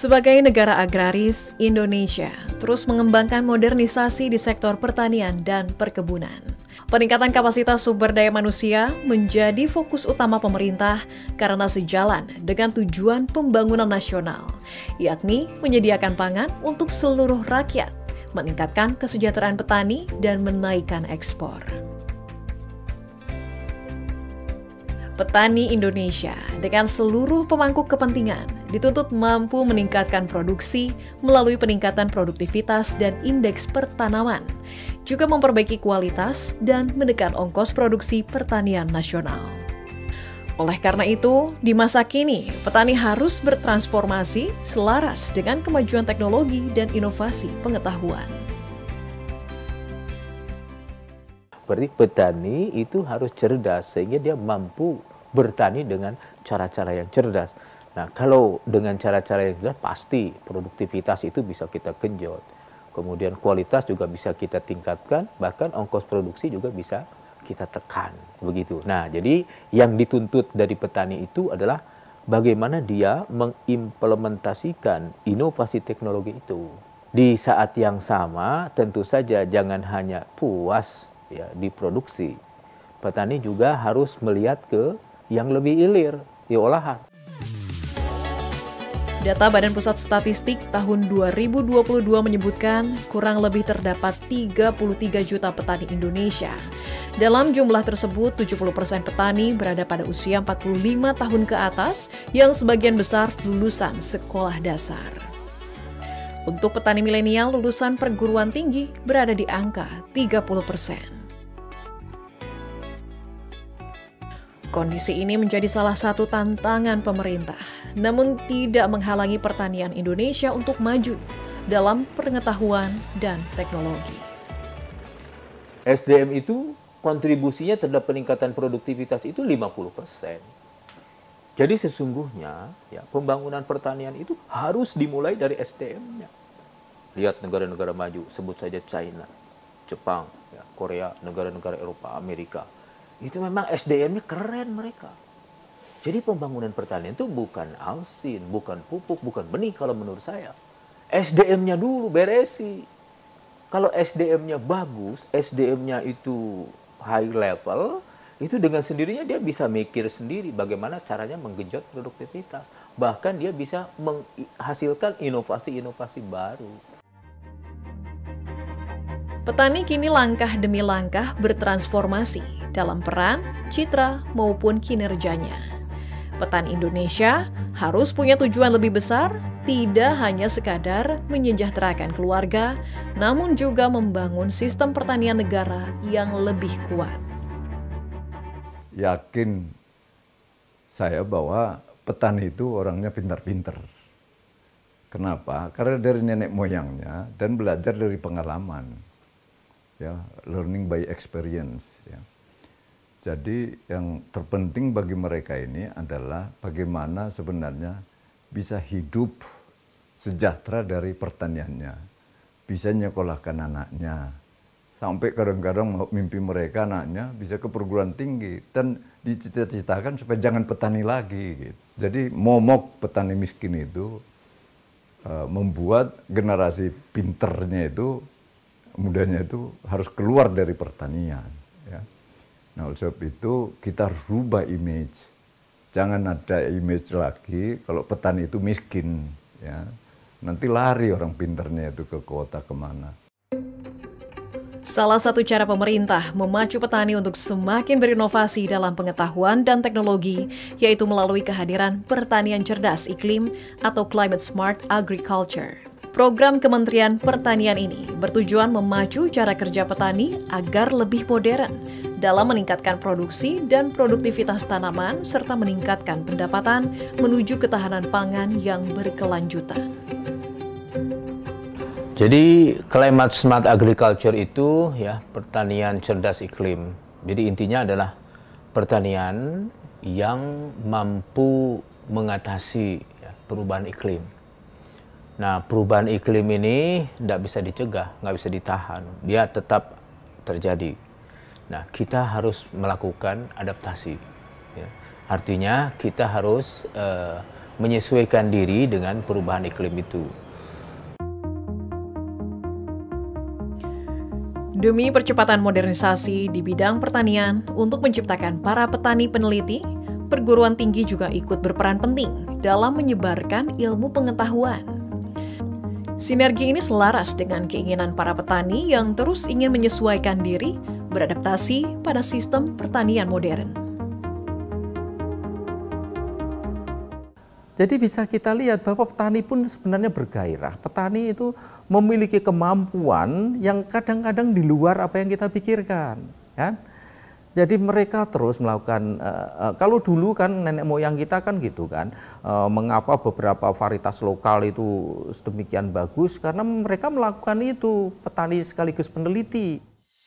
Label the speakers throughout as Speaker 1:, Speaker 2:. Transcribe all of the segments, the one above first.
Speaker 1: Sebagai negara agraris, Indonesia terus mengembangkan modernisasi di sektor pertanian dan perkebunan. Peningkatan kapasitas sumber daya manusia menjadi fokus utama pemerintah karena sejalan dengan tujuan pembangunan nasional, yakni menyediakan pangan untuk seluruh rakyat, meningkatkan kesejahteraan petani, dan menaikkan ekspor. Petani Indonesia dengan seluruh pemangku kepentingan dituntut mampu meningkatkan produksi melalui peningkatan produktivitas dan indeks pertanaman, juga memperbaiki kualitas dan menekan ongkos produksi pertanian nasional. Oleh karena itu, di masa kini, petani harus bertransformasi selaras dengan kemajuan teknologi dan inovasi pengetahuan.
Speaker 2: Berarti petani itu harus cerdas sehingga dia mampu bertani dengan cara-cara yang cerdas. Nah, kalau dengan cara-cara yang cerdas pasti produktivitas itu bisa kita genjot. Kemudian kualitas juga bisa kita tingkatkan, bahkan ongkos produksi juga bisa kita tekan. Begitu. Nah, jadi yang dituntut dari petani itu adalah bagaimana dia mengimplementasikan inovasi teknologi itu. Di saat yang sama tentu saja jangan hanya puas ya di produksi. Petani juga harus melihat ke yang lebih hilir di olahan.
Speaker 1: Data Badan Pusat Statistik tahun 2022 menyebutkan kurang lebih terdapat 33 juta petani Indonesia. Dalam jumlah tersebut, 70% petani berada pada usia 45 tahun ke atas yang sebagian besar lulusan sekolah dasar. Untuk petani milenial lulusan perguruan tinggi berada di angka 30%. Kondisi ini menjadi salah satu tantangan pemerintah, namun tidak menghalangi pertanian Indonesia untuk maju dalam pengetahuan dan teknologi.
Speaker 2: SDM itu kontribusinya terhadap peningkatan produktivitas itu 50%. Jadi sesungguhnya ya, pembangunan pertanian itu harus dimulai dari SDM-nya. Lihat negara-negara maju, sebut saja China, Jepang, ya, Korea, negara-negara Eropa, Amerika. Itu memang SDM-nya keren mereka. Jadi pembangunan pertanian itu bukan ausin, bukan pupuk, bukan benih kalau menurut saya. SDM-nya dulu beresi. Kalau SDM-nya bagus, SDM-nya itu high level, itu dengan sendirinya dia bisa mikir sendiri bagaimana caranya menggenjot produktivitas. Bahkan dia bisa menghasilkan inovasi-inovasi baru.
Speaker 1: Petani kini langkah demi langkah bertransformasi dalam peran, citra, maupun kinerjanya. Petani Indonesia harus punya tujuan lebih besar, tidak hanya sekadar menyejahterakan keluarga, namun juga membangun sistem pertanian negara yang lebih kuat.
Speaker 3: Yakin saya bahwa petani itu orangnya pintar-pintar. Kenapa? Karena dari nenek moyangnya dan belajar dari pengalaman. Ya, learning by experience. Ya. Jadi yang terpenting bagi mereka ini adalah bagaimana sebenarnya bisa hidup sejahtera dari pertaniannya, bisa nyekolahkan anaknya, sampai kadang-kadang mimpi mereka anaknya bisa ke perguruan tinggi dan dicita-citakan supaya jangan petani lagi. Gitu. Jadi momok petani miskin itu membuat generasi pinternya itu, mudanya itu harus keluar dari pertanian. Ya. Nah, oleh sebab itu kita harus rubah image. Jangan ada image lagi kalau petani itu miskin. Ya. Nanti lari orang pinternya itu ke kota kemana.
Speaker 1: Salah satu cara pemerintah memacu petani untuk semakin berinovasi dalam pengetahuan dan teknologi, yaitu melalui kehadiran pertanian cerdas iklim atau Climate Smart Agriculture. Program Kementerian Pertanian ini bertujuan memacu cara kerja petani agar lebih modern dalam meningkatkan produksi dan produktivitas tanaman serta meningkatkan pendapatan menuju ketahanan pangan yang berkelanjutan.
Speaker 2: Jadi Climate Smart Agriculture itu ya pertanian cerdas iklim. Jadi intinya adalah pertanian yang mampu mengatasi ya, perubahan iklim. Nah, perubahan iklim ini tidak bisa dicegah, nggak bisa ditahan. Dia tetap terjadi. Nah, kita harus melakukan adaptasi. Ya. Artinya kita harus menyesuaikan diri dengan perubahan iklim itu.
Speaker 1: Demi percepatan modernisasi di bidang pertanian untuk menciptakan para petani peneliti, perguruan tinggi juga ikut berperan penting dalam menyebarkan ilmu pengetahuan. Sinergi ini selaras dengan keinginan para petani yang terus ingin menyesuaikan diri, beradaptasi pada sistem pertanian modern.
Speaker 4: Jadi bisa kita lihat bahwa petani pun sebenarnya bergairah. Petani itu memiliki kemampuan yang kadang-kadang di luar apa yang kita pikirkan, kan? Jadi mereka terus melakukan, kalau dulu kan nenek moyang kita kan gitu kan, mengapa beberapa varietas lokal itu sedemikian bagus, karena mereka melakukan itu, petani sekaligus peneliti.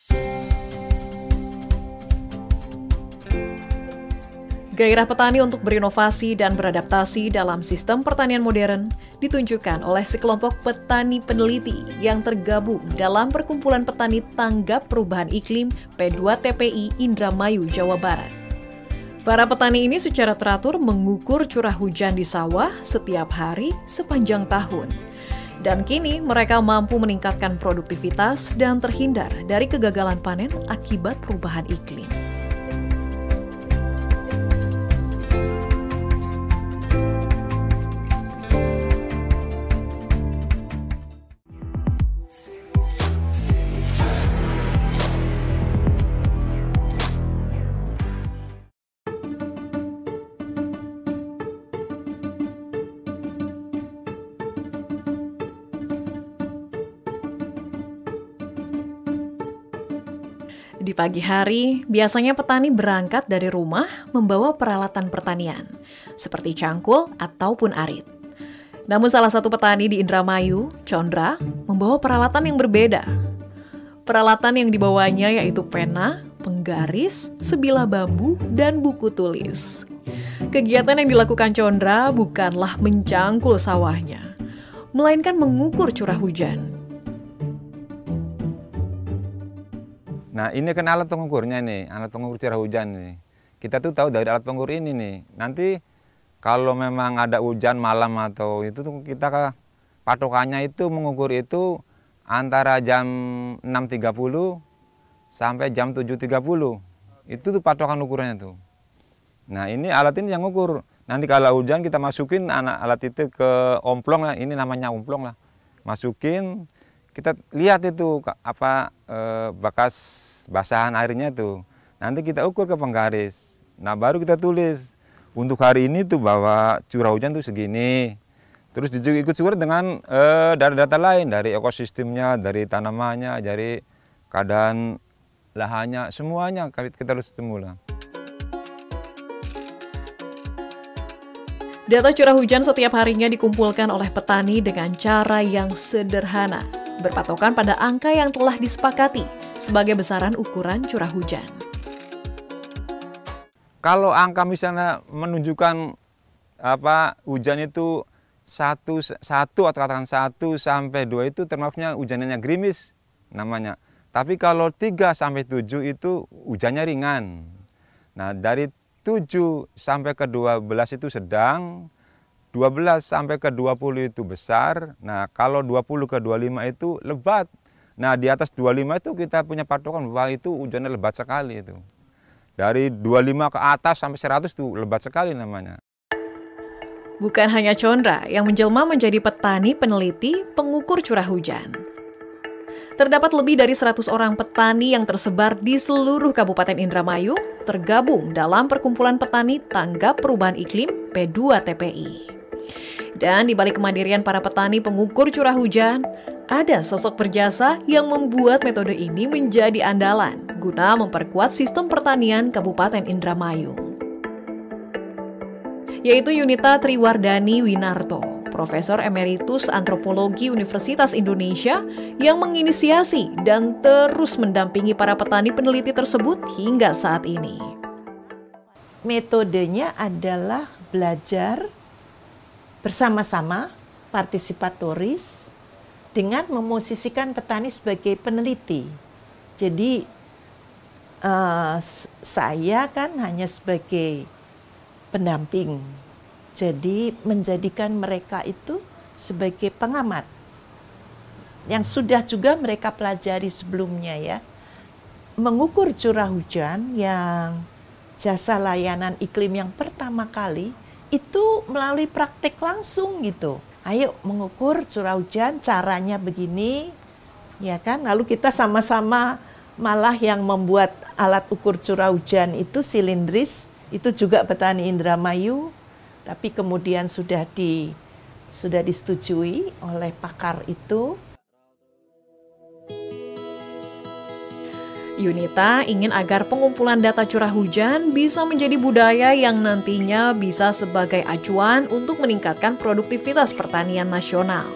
Speaker 1: Gairah petani untuk berinovasi dan beradaptasi dalam sistem pertanian modern ditunjukkan oleh sekelompok petani peneliti yang tergabung dalam Perkumpulan Petani Tanggap Perubahan Iklim P2TPI Indramayu, Jawa Barat. Para petani ini secara teratur mengukur curah hujan di sawah setiap hari sepanjang tahun. Dan kini mereka mampu meningkatkan produktivitas dan terhindar dari kegagalan panen akibat perubahan iklim. Di pagi hari, biasanya petani berangkat dari rumah membawa peralatan pertanian, seperti cangkul ataupun arit. Namun salah satu petani di Indramayu, Condra, membawa peralatan yang berbeda. Peralatan yang dibawanya yaitu pena, penggaris, sebilah bambu, dan buku tulis. Kegiatan yang dilakukan Condra bukanlah mencangkul sawahnya, melainkan mengukur curah hujan.
Speaker 5: Nah, ini kan alat pengukurnya nih, alat pengukur curah hujan nih. Kita tuh tahu dari alat pengukur ini nih. Nanti kalau memang ada hujan malam atau itu tuh kita patokannya itu mengukur itu antara jam 6.30 sampai jam 7.30. Itu tuh patokan ukurannya tuh. Nah, ini alat ini yang ngukur. Nanti kalau hujan kita masukin alat itu ke omplong lah, ini namanya omplong lah. Masukin, kita lihat itu apa bekas basahan airnya tuh. Nanti kita ukur ke penggaris. Nah, baru kita tulis untuk hari ini tuh bahwa curah hujan tuh segini. Terus juga ikut surat dengan dari data lain, dari ekosistemnya, dari tanamannya, dari keadaan lahannya, semuanya kita harus semula.
Speaker 1: Data curah hujan setiap harinya dikumpulkan oleh petani dengan cara yang sederhana, berpatokan pada angka yang telah disepakati sebagai besaran ukuran curah hujan.
Speaker 5: Kalau angka misalnya menunjukkan hujan itu 1 atau katakan 1 sampai 2 itu termasuknya hujannya gerimis namanya. Tapi kalau 3 sampai 7 itu hujannya ringan. Nah, dari 7 sampai ke 12 itu sedang, 12 sampai ke 20 itu besar. Nah, kalau 20 ke 25 itu lebat. Nah, di atas 25 itu kita punya patokan bahwa itu hujannya lebat sekali itu. Dari 25 ke atas sampai 100 itu lebat sekali namanya.
Speaker 1: Bukan hanya Condra yang menjelma menjadi petani peneliti pengukur curah hujan. Terdapat lebih dari 100 orang petani yang tersebar di seluruh Kabupaten Indramayu tergabung dalam Perkumpulan Petani Tanggap Perubahan Iklim P2TPI. Dan di balik kemandirian para petani pengukur curah hujan, ada sosok berjasa yang membuat metode ini menjadi andalan guna memperkuat sistem pertanian Kabupaten Indramayu. Yaitu Yunita Triwardani Winarto, Profesor Emeritus Antropologi Universitas Indonesia yang menginisiasi dan terus mendampingi para petani peneliti tersebut hingga saat ini.
Speaker 6: Metodenya adalah belajar bersama-sama, partisipatoris, dengan memosisikan petani sebagai peneliti. Jadi saya kan hanya sebagai pendamping. Jadi menjadikan mereka itu sebagai pengamat yang sudah juga mereka pelajari sebelumnya ya. Mengukur curah hujan yang jasa layanan iklim yang pertama kali itu melalui praktek langsung gitu. Ayo mengukur curah hujan, caranya begini, ya kan? Lalu kita sama-sama malah yang membuat alat ukur curah hujan itu silindris, itu juga petani Indramayu, tapi kemudian sudah disetujui oleh pakar itu.
Speaker 1: Yunita ingin agar pengumpulan data curah hujan bisa menjadi budaya yang nantinya bisa sebagai acuan untuk meningkatkan produktivitas pertanian nasional.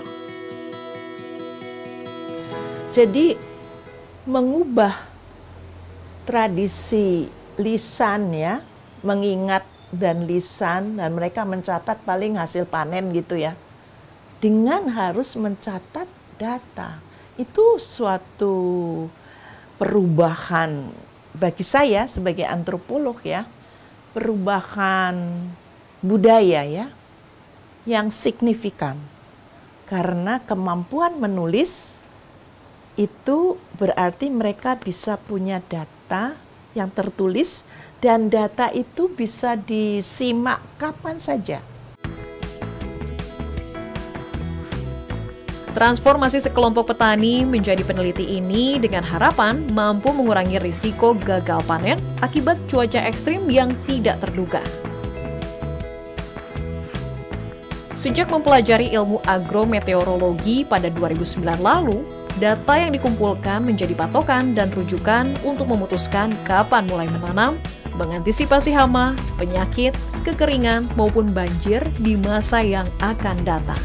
Speaker 6: Jadi mengubah tradisi lisan ya, mengingat dan lisan, dan mereka mencatat paling hasil panen gitu ya, dengan harus mencatat data. Itu suatu perubahan bagi saya sebagai antropolog ya, perubahan budaya ya yang signifikan. Karena kemampuan menulis itu berarti mereka bisa punya data yang tertulis dan data itu bisa disimak kapan saja.
Speaker 1: Transformasi sekelompok petani menjadi peneliti ini dengan harapan mampu mengurangi risiko gagal panen akibat cuaca ekstrim yang tidak terduga. Sejak mempelajari ilmu agrometeorologi pada 2009 lalu, data yang dikumpulkan menjadi patokan dan rujukan untuk memutuskan kapan mulai menanam, mengantisipasi hama, penyakit, kekeringan, maupun banjir di masa yang akan datang.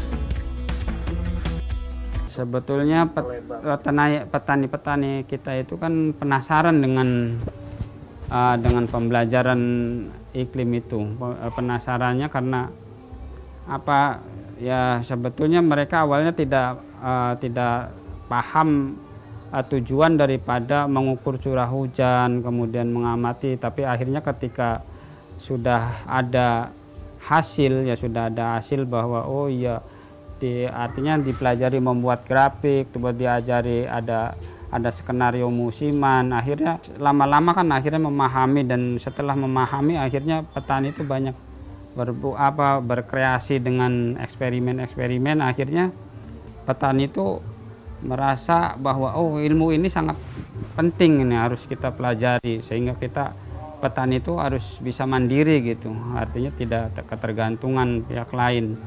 Speaker 7: Sebetulnya petani-petani kita itu kan penasaran dengan pembelajaran iklim itu. Penasarannya karena apa ya, sebetulnya mereka awalnya tidak paham tujuan daripada mengukur curah hujan, kemudian mengamati, tapi akhirnya ketika sudah ada hasil bahwa oh iya, artinya dipelajari membuat grafik, coba diajari ada skenario musiman, akhirnya lama-lama kan akhirnya memahami, dan setelah memahami akhirnya petani itu banyak berkreasi dengan eksperimen, akhirnya petani itu merasa bahwa oh, ilmu ini sangat penting, ini harus kita pelajari, sehingga petani itu harus bisa mandiri gitu, artinya tidak ketergantungan pihak lain.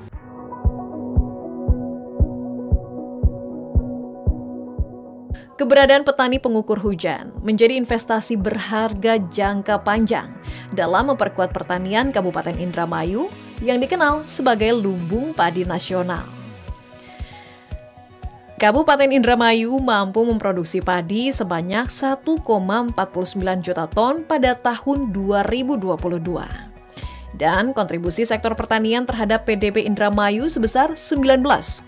Speaker 1: Keberadaan petani pengukur hujan menjadi investasi berharga jangka panjang dalam memperkuat pertanian Kabupaten Indramayu yang dikenal sebagai lumbung padi nasional. Kabupaten Indramayu mampu memproduksi padi sebanyak 1,49 juta ton pada tahun 2022. Dan kontribusi sektor pertanian terhadap PDB Indramayu sebesar 19,58%.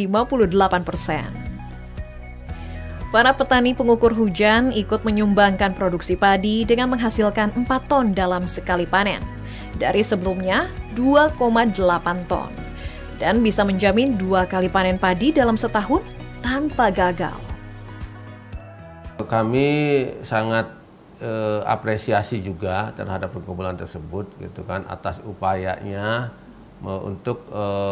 Speaker 1: Para petani pengukur hujan ikut menyumbangkan produksi padi dengan menghasilkan 4 ton dalam sekali panen, dari sebelumnya 2,8 ton, dan bisa menjamin 2 kali panen padi dalam setahun tanpa gagal.
Speaker 8: Kami sangat apresiasi juga terhadap perkumpulan tersebut, gitu kan, atas upayanya untuk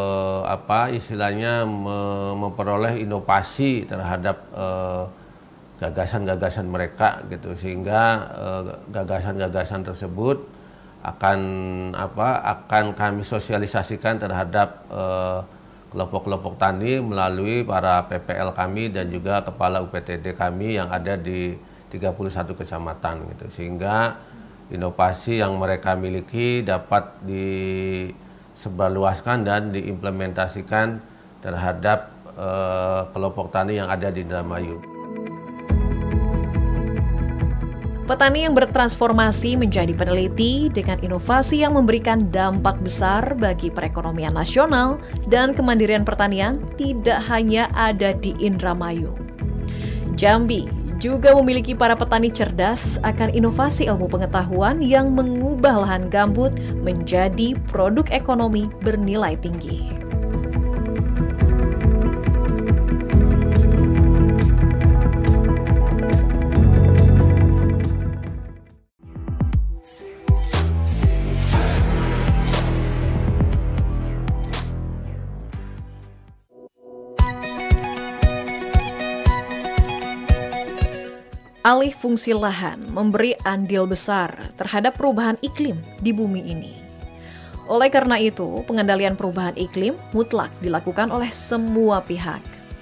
Speaker 8: memperoleh inovasi terhadap gagasan-gagasan mereka, gitu, sehingga gagasan-gagasan tersebut akan kami sosialisasikan terhadap kelompok-kelompok tani melalui para PPL kami dan juga kepala UPTD kami yang ada di 31 kecamatan, gitu, sehingga inovasi yang mereka miliki dapat disebarluaskan dan diimplementasikan terhadap kelompok tani yang ada di Indramayu.
Speaker 1: Petani yang bertransformasi menjadi peneliti dengan inovasi yang memberikan dampak besar bagi perekonomian nasional dan kemandirian pertanian tidak hanya ada di Indramayu. Jambi juga memiliki para petani cerdas akan inovasi ilmu pengetahuan yang mengubah lahan gambut menjadi produk ekonomi bernilai tinggi. Alih fungsi lahan memberi andil besar terhadap perubahan iklim di bumi ini. Oleh karena itu, pengendalian perubahan iklim mutlak dilakukan oleh semua pihak.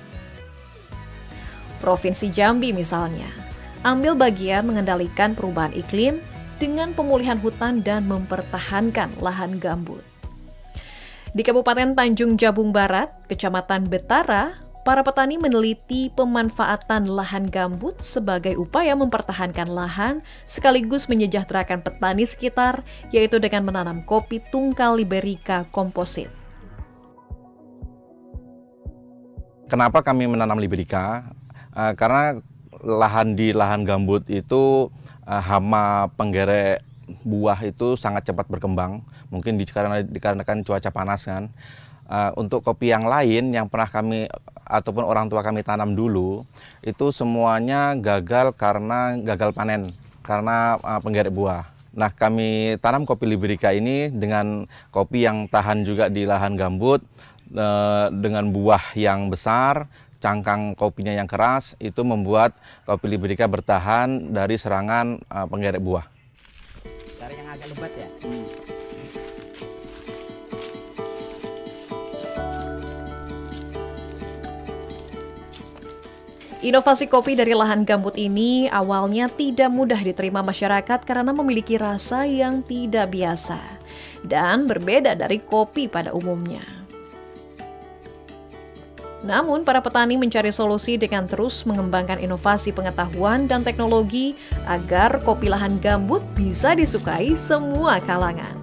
Speaker 1: Provinsi Jambi misalnya, ambil bagian mengendalikan perubahan iklim dengan pemulihan hutan dan mempertahankan lahan gambut. Di Kabupaten Tanjung Jabung Barat, Kecamatan Betara, para petani meneliti pemanfaatan lahan gambut sebagai upaya mempertahankan lahan sekaligus menyejahterakan petani sekitar, yaitu dengan menanam kopi tunggal Liberica komposit.
Speaker 9: Kenapa kami menanam Liberica? Karena lahan gambut itu hama penggerek buah itu sangat cepat berkembang, mungkin dikarenakan cuaca panas kan. Untuk kopi yang lain yang pernah kami ataupun orang tua kami tanam dulu, itu semuanya gagal karena gagal panen, karena penggerek buah. Nah, kami tanam kopi Liberica ini dengan kopi yang tahan juga di lahan gambut, dengan buah yang besar, cangkang kopinya yang keras, itu membuat kopi Liberica bertahan dari serangan penggerek buah.
Speaker 10: Cari yang agak lebat ya?
Speaker 1: Inovasi kopi dari lahan gambut ini awalnya tidak mudah diterima masyarakat karena memiliki rasa yang tidak biasa dan berbeda dari kopi pada umumnya. Namun, para petani mencari solusi dengan terus mengembangkan inovasi pengetahuan dan teknologi agar kopi lahan gambut bisa disukai semua kalangan.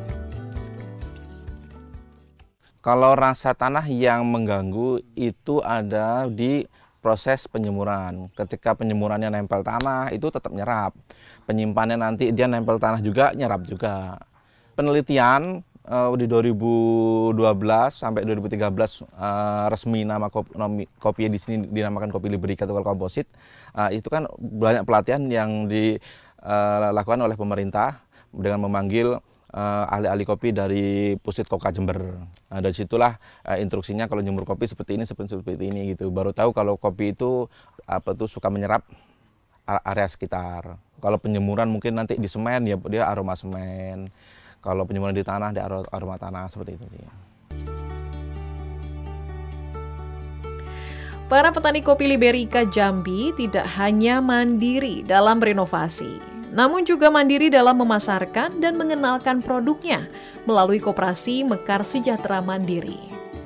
Speaker 9: Kalau rasa tanah yang mengganggu itu ada di proses penyemuran. Ketika penyemurannya nempel tanah, itu tetap nyerap. Penyimpanannya nanti dia nempel tanah juga, nyerap juga. Penelitian di 2012 sampai 2013 resmi nama kopi di sini dinamakan kopi Liberica tunggal komposit. Itu kan banyak pelatihan yang dilakukan oleh pemerintah dengan memanggil ahli-ahli kopi dari Pusit Koka Jember. Dari situlah instruksinya kalau jemur kopi seperti ini gitu. Baru tahu kalau kopi itu suka menyerap area sekitar. Kalau penyemuran mungkin nanti di semen ya dia aroma semen. Kalau penyemuran di tanah dia aroma tanah seperti itu sih.
Speaker 1: Para petani kopi Liberica Jambi tidak hanya mandiri dalam berinovasi, namun juga mandiri dalam memasarkan dan mengenalkan produknya melalui koperasi Mekar Sejahtera Mandiri.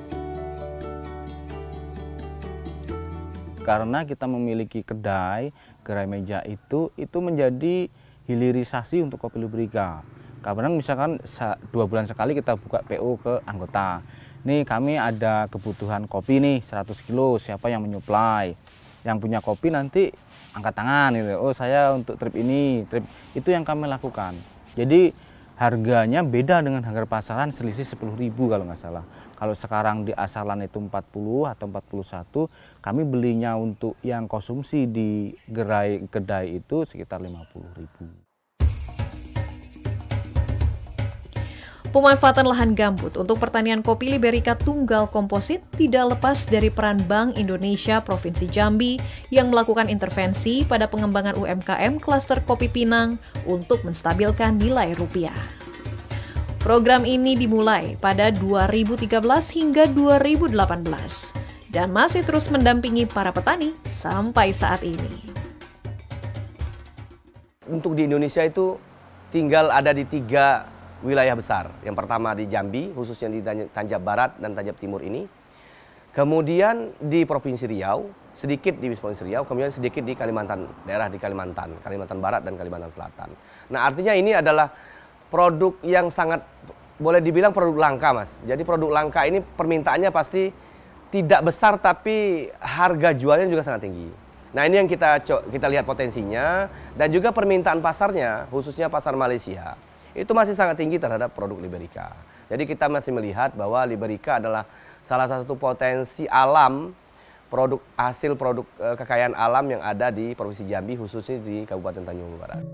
Speaker 11: Karena kita memiliki gerai meja itu menjadi hilirisasi untuk kopi Liberica. Karena misalkan 2 bulan sekali kita buka PO ke anggota. Nih kami ada kebutuhan kopi nih 100 kilo, siapa yang menyuplai? Yang punya kopi nanti angkat tangan gitu. Oh saya untuk trip ini, trip itu yang kami lakukan. Jadi harganya beda dengan harga pasaran selisih 10.000 kalau nggak salah. Kalau sekarang di asalan itu 40 atau 41, kami belinya untuk yang konsumsi di kedai itu sekitar 50.000.
Speaker 1: Pemanfaatan lahan gambut untuk pertanian kopi Liberica tunggal komposit tidak lepas dari peran Bank Indonesia Provinsi Jambi yang melakukan intervensi pada pengembangan UMKM klaster kopi Pinang untuk menstabilkan nilai rupiah. Program ini dimulai pada 2013 hingga 2018 dan masih terus mendampingi para petani sampai saat ini.
Speaker 12: Untuk di Indonesia itu tinggal ada di 3 wilayah besar. Yang pertama di Jambi, khususnya di Tanjab Barat dan Tanjab Timur ini. Kemudian di Provinsi Riau, sedikit di Provinsi Riau, kemudian sedikit di Kalimantan, daerah di Kalimantan Barat dan Kalimantan Selatan. Nah, artinya ini adalah produk yang sangat, boleh dibilang produk langka, Mas. Jadi produk langka ini permintaannya pasti tidak besar, tapi harga jualnya juga sangat tinggi. Nah, ini yang kita lihat potensinya, dan juga permintaan pasarnya, khususnya pasar Malaysia, itu masih sangat tinggi terhadap produk Liberica. Jadi kita masih melihat bahwa Liberica adalah salah satu potensi alam, hasil produk kekayaan alam yang ada di Provinsi Jambi, khususnya di Kabupaten Tanjung Jabung Barat.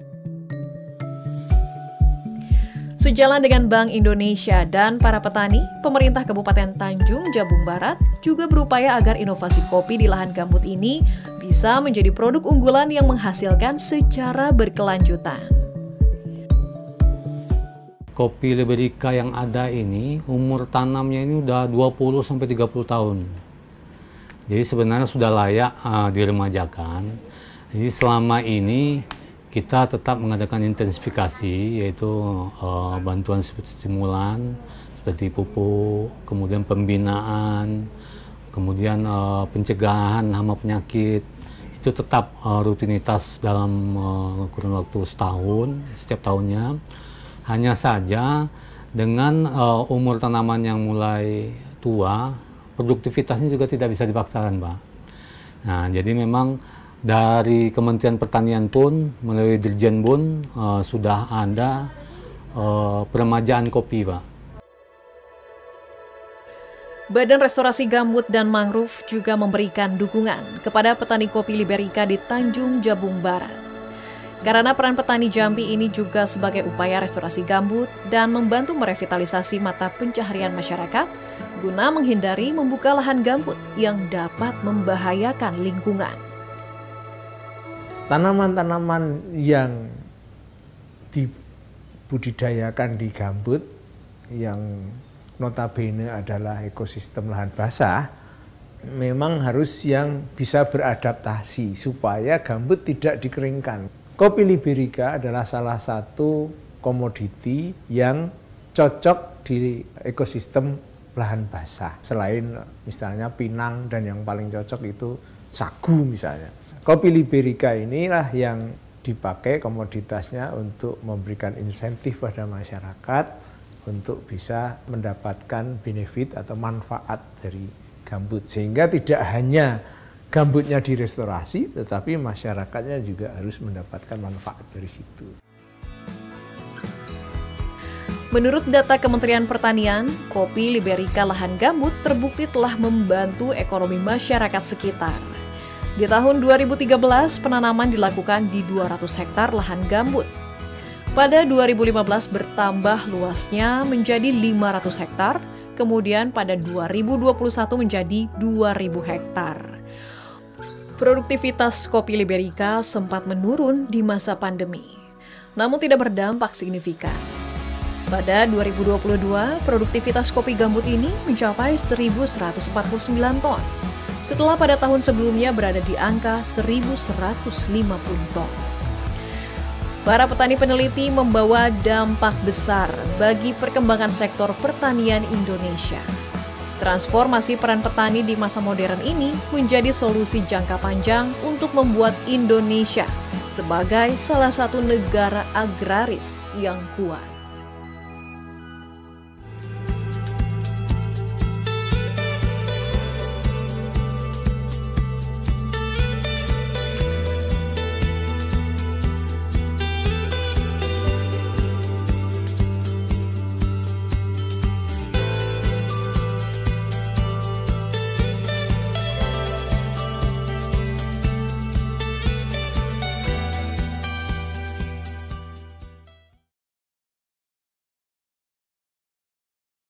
Speaker 1: Sejalan dengan Bank Indonesia dan para petani, pemerintah Kabupaten Tanjung Jabung Barat juga berupaya agar inovasi kopi di lahan gambut ini bisa menjadi produk unggulan yang menghasilkan secara berkelanjutan.
Speaker 13: Kopi Liberica yang ada ini, umur tanamnya ini udah 20-30 tahun. Jadi sebenarnya sudah layak diremajakan. Jadi selama ini kita tetap mengadakan intensifikasi, yaitu bantuan seperti stimulan, seperti pupuk, kemudian pembinaan, kemudian pencegahan hama penyakit. Itu tetap rutinitas dalam kurun waktu setahun, setiap tahunnya. Hanya saja dengan umur tanaman yang mulai tua, produktivitasnya juga tidak bisa dipaksakan, Pak. Nah, jadi memang dari Kementerian Pertanian pun, melalui Dirjen pun sudah ada peremajaan kopi, Pak.
Speaker 1: Badan Restorasi Gambut dan Mangrove juga memberikan dukungan kepada petani kopi Liberica di Tanjung Jabung Barat. Karena peran petani Jambi ini juga sebagai upaya restorasi gambut dan membantu merevitalisasi mata pencaharian masyarakat guna menghindari membuka lahan gambut yang dapat membahayakan lingkungan.
Speaker 14: Tanaman-tanaman yang dibudidayakan di gambut yang notabene adalah ekosistem lahan basah, memang harus yang bisa beradaptasi supaya gambut tidak dikeringkan. Kopi Liberica adalah salah satu komoditi yang cocok di ekosistem lahan basah. Selain misalnya pinang dan yang paling cocok itu sagu misalnya. Kopi Liberica inilah yang dipakai komoditasnya untuk memberikan insentif pada masyarakat untuk bisa mendapatkan benefit atau manfaat dari gambut. Sehingga tidak hanya gambutnya direstorasi, tetapi masyarakatnya juga harus mendapatkan manfaat dari situ.
Speaker 1: Menurut data Kementerian Pertanian, kopi Liberica lahan gambut terbukti telah membantu ekonomi masyarakat sekitar. Di tahun 2013, penanaman dilakukan di 200 hektar lahan gambut. Pada 2015 bertambah luasnya menjadi 500 hektar, kemudian pada 2021 menjadi 2.000 hektar. Produktivitas kopi Liberica sempat menurun di masa pandemi, namun tidak berdampak signifikan. Pada 2022, produktivitas kopi gambut ini mencapai 1.149 ton, setelah pada tahun sebelumnya berada di angka 1.150 ton. Para petani peneliti membawa dampak besar bagi perkembangan sektor pertanian Indonesia. Transformasi peran petani di masa modern ini menjadi solusi jangka panjang untuk membuat Indonesia sebagai salah satu negara agraris yang kuat.